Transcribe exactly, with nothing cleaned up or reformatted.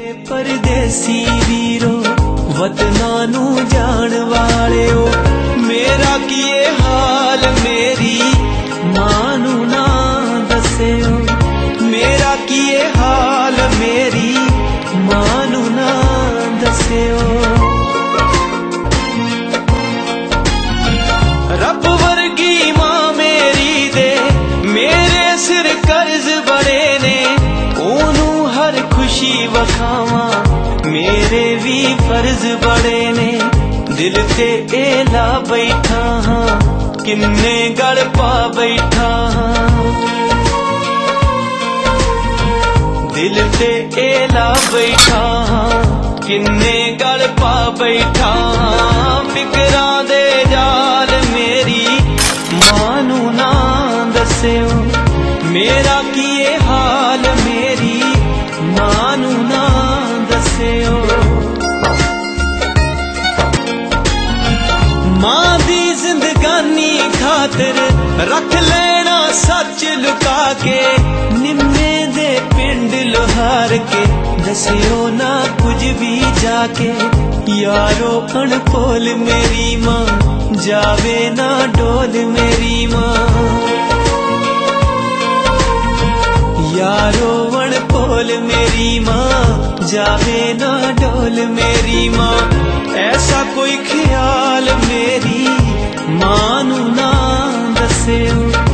परदेसी वीरो वतना नू जान वाले हो, मेरा किए हाल मेरी मानू ना दस्यो, मेरा किए हाल मेरी मानू ना दस्यो। रब वर्गी मां मेरी दे मेरे सिर कर्ज बड़े ने, ओनू हर खुशी वखावा मेरे भी फर्ज बड़े ने। दिल ते एला बैठा हाँ किन्ने गल पा बैठा हाँ, दिल ते एला बैठा हाँ किन्ने गल पा बैठा हाँ। फिकरां दे जाल मेरी मानू ना दस्यो, मेरा किए हाल मेरी मानू ना दस्यो। मां दी जिंदगानी खातिर रख लेना सच लुका के, निम्मे दे पिंड लोहार के दस्यो ना कुछ भी जाके। यारो अनपोल मेरी मां जावे ना डोल मेरी मां, यारो अनपोल मेरी मां जावे ना डोल मेरी मां। ऐसा कोई ख्याल मेरी मानू ना दस्यो।